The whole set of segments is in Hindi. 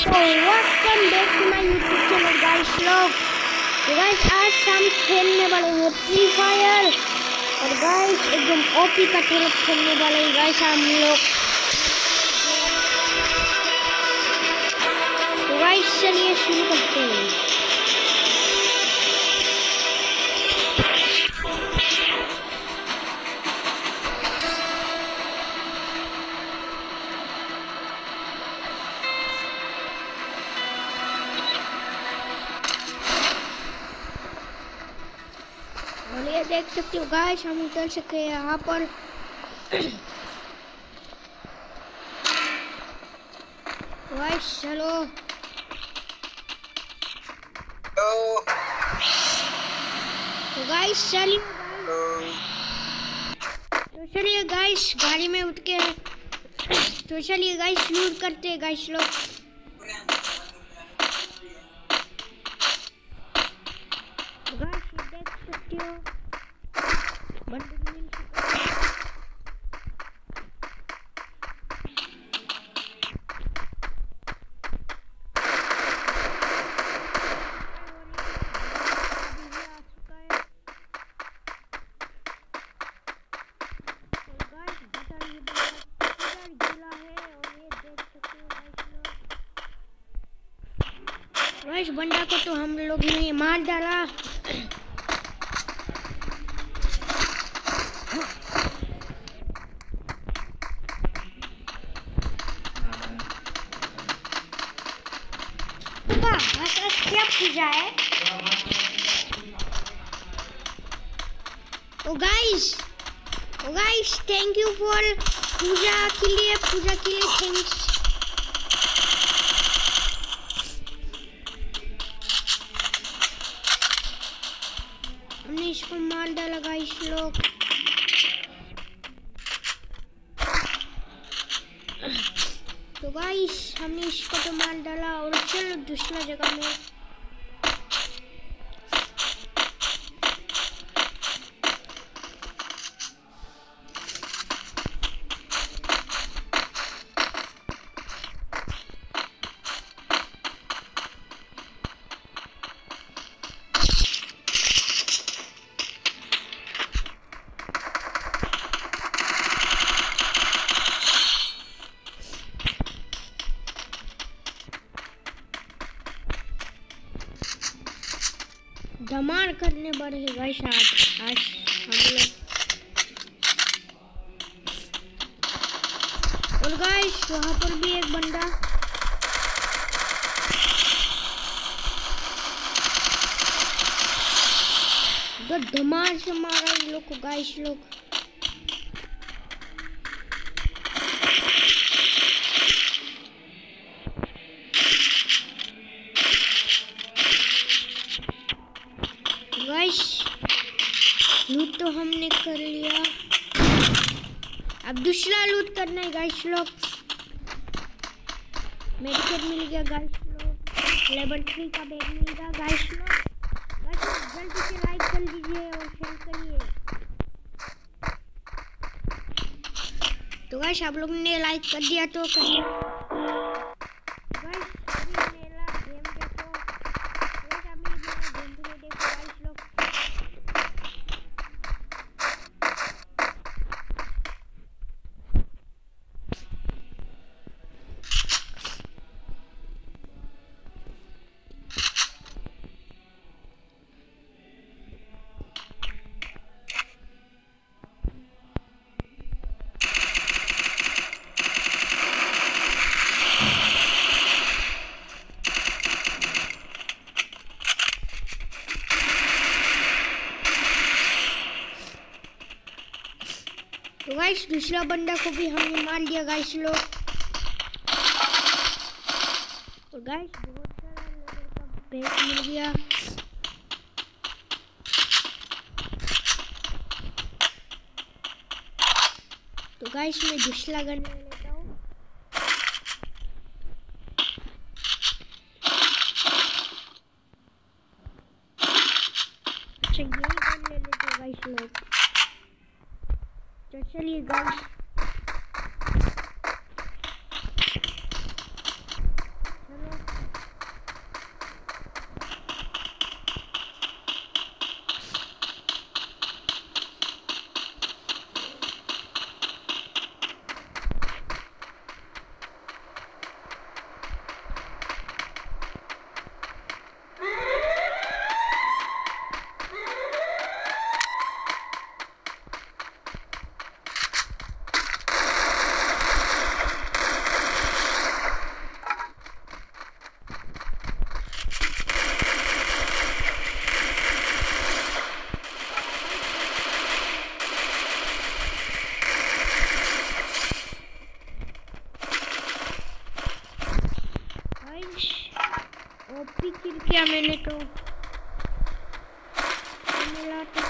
तो welcome back to my YouTube channel guys लोग। तो गाइस आज हम खेलने वाले हैं फ्री फायर और गाइस एकदम ओपी का खेलने वाले हैं गाइस हम लोग। तो गाइस चलिए शुरू करते हैं। और ये देख सकते हो गाइस हम उतर सके यहाँ पर। गाइस चलो तो गाइस चलिए गाइस गाड़ी में उठ के तो चलिए गाइस लूट करते हैं गाइस लोग। देख सकते हो बंदूक मिल चुका है। गाइस बंदा को तो हम लोग ने मार डाला। क्या पूजा है? Oh guys thank you for Pooja के लिए थैंक्स। हमने इसको मार डाला गाइस लोग। तो गाइस हमने इसको तो मार डाला और चलो दूसरा जगह में। धमाल करने वाले हैं गाइस आज हम लोग। और गाइस वहाँ पर भी एक बंदा तो धमाल से मारा इन लोग को गाइस लोग। गाइस लूट तो हमने कर लिया, अब दूसरा लूट करना है गाइस लोग। मेडिकेट मिल गया गाइस लोग, लेवल 3 का बैग मिल गया गाइस लोग। गाइस जल्दी से लाइक कर दीजिए और शेयर करिए। तो गाइस आप लोगों ने लाइक कर दिया तो करिए। तो गाइस दूसरा बंदा को भी हमने मार दिया गाइस लोग। और गाइस बहुत सारा लेवल का बैग मिल गया। तो गाइस मैं दूसरा गन ले लेता हूँ। अच्छा यही गन ले लेते हैं गाइस लोग। तो चलिए गाइस चलो ओपी किल किया मैंने तो मिला तो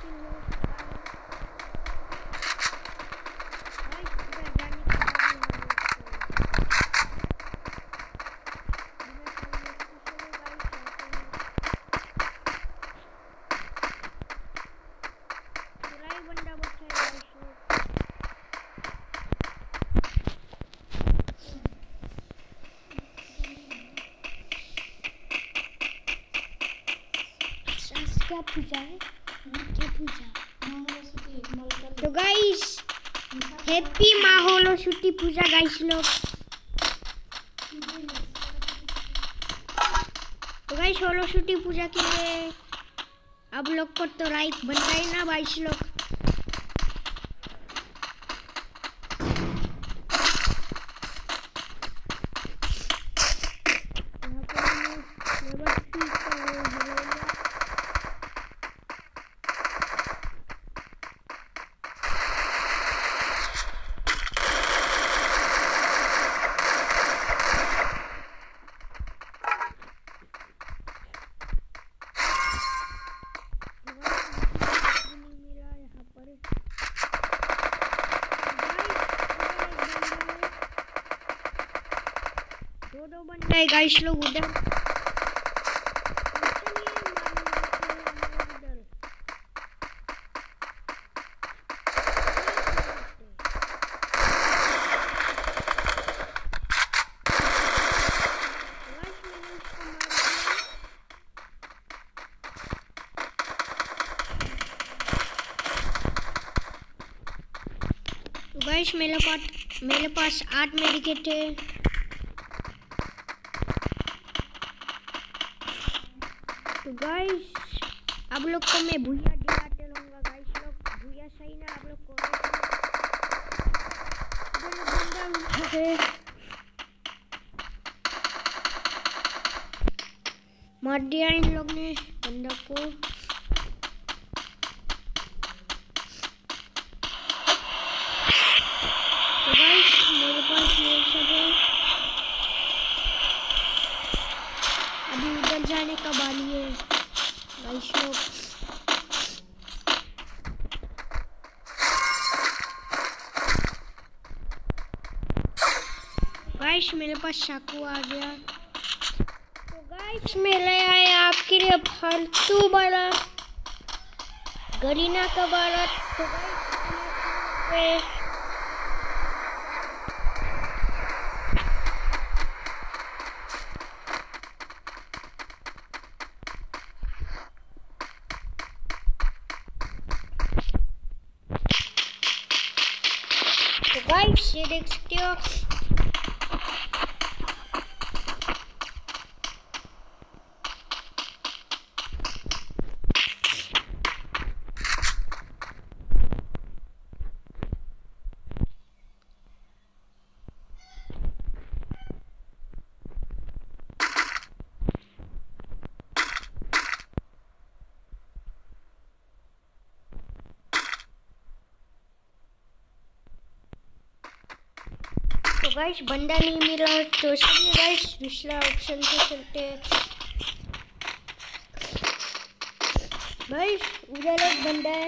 क्या पूछा है? क्या पूछा? तो गाइस हैप्पी माहौलो छुट्टी पूजा गाइस लोग। तो गाइस होलो छुट्टी पूजा के लिए अब लोग को तो लाइक बनता है ना गाइस लोग। दो बंदा है गाइस लोग उधर। तो गाइस मेरे पास 8 मेडिकेट है। तो गाइस आप लोग को मैं भूया दिलाते रहूँगा गाइस लोग। भूया सही ना आप लोग को मार दिया इन लोग ने बंदा को। तो गाइस मेरे पास ये सब है। अभी उधर जाने का बारी है गाइस लोग। गाइस मेरे पास चाकू आ गया। तो गाइस मैं ले आया आपके लिए फालतू वाला गरीना का वाला। तो गाइस ये देख सकते हो। तो गाइस बंदा नहीं मिला तो चलिए गाइस दूसरा ऑप्शन से चलते हैं। गाइस उधर एक बंदा है।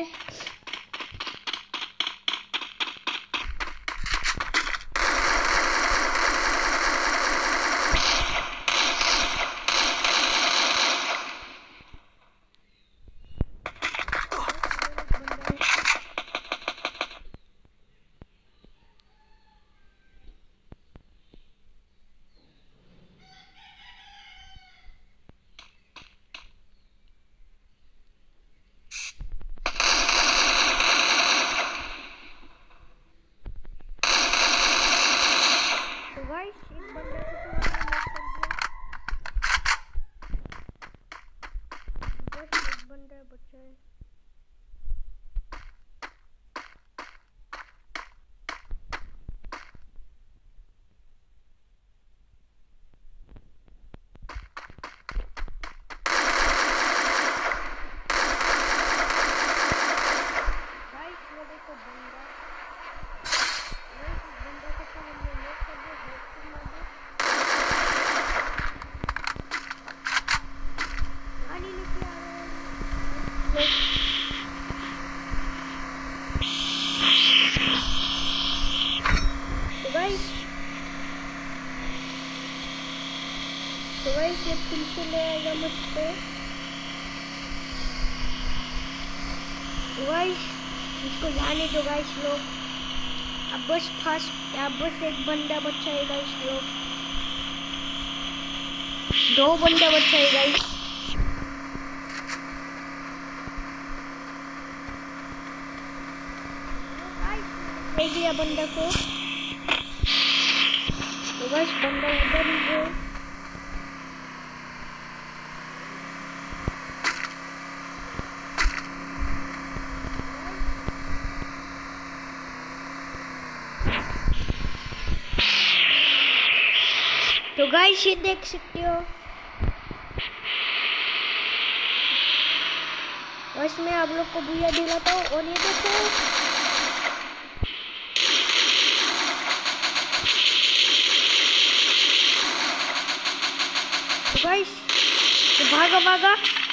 तो गाइस ये फिर से ले आएगा मुझ पे। गाइस इसको जाने दो गाइस लोग। अब बस एक बंदा बचा है गाइस लोग। 2 बंदा बचा है गाइस। देख लिया बंदा को। तो गाइस बंदा उधर ही है। तो गाइस ये देख सकते हो। तो इसमें आप लोग को बुया दिलाता हूँ और ये देखो तो गाइस तो भागा।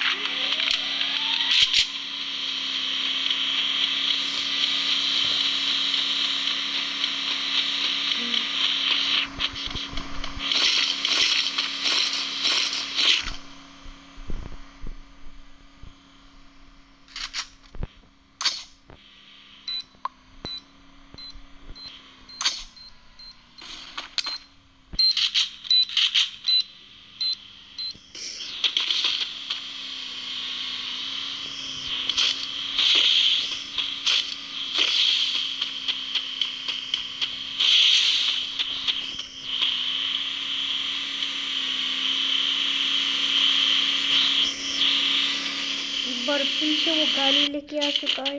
बार फिर से वो गाड़ी लेके आ चुका है।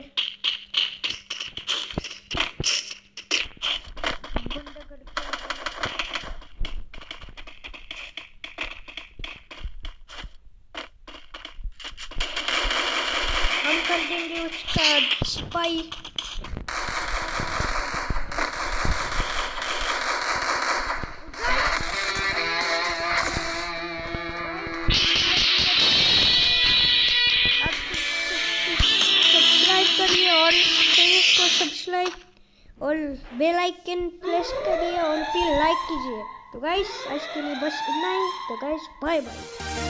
हम कर देंगे उसका स्पाई। करिए और चैनल को सब्सक्राइब और बेल आइकन प्रेस करिए और फिर लाइक कीजिए। तो गाइस आज के लिए बस इतना ही। तो गाइस बाय बाय।